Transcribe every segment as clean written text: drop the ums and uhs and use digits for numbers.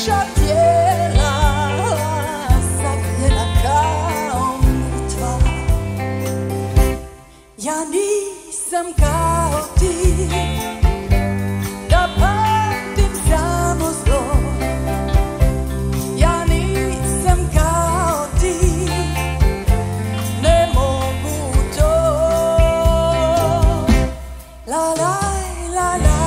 naša tijela zavljena kao mrtva. Ja nisam kao ti, da pamtim samo zlo. Ja nisam kao ti, ne mogu to. La la la la.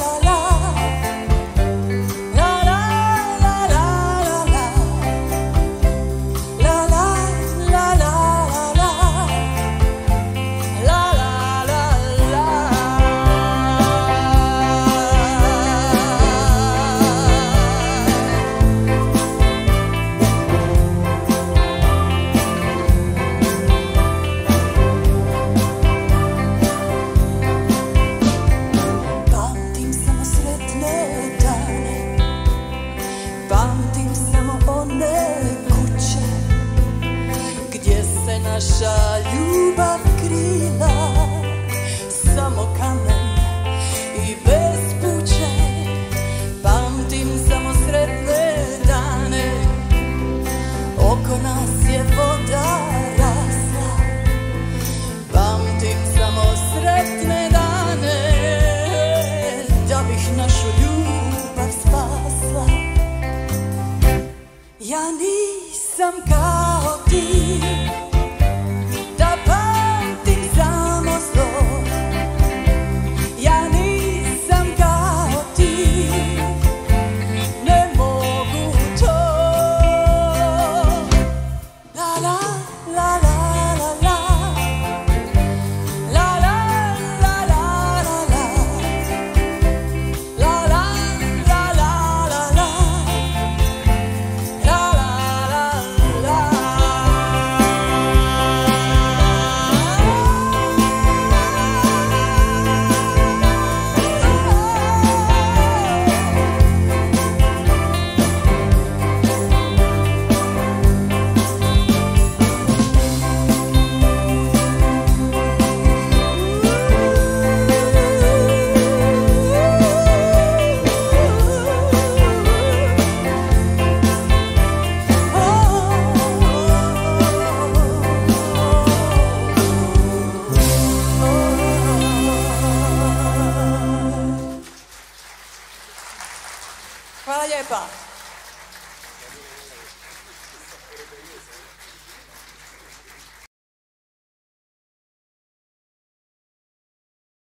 Pamtim samo one kuće gdje se naša ljubav krila, samo kamen i bespuće. Pamtim samo sretne dane, oko nas je voda rasla. Pamtim samo sretne dane, da bih našu ljubav spasla. Ja nisam kao ti,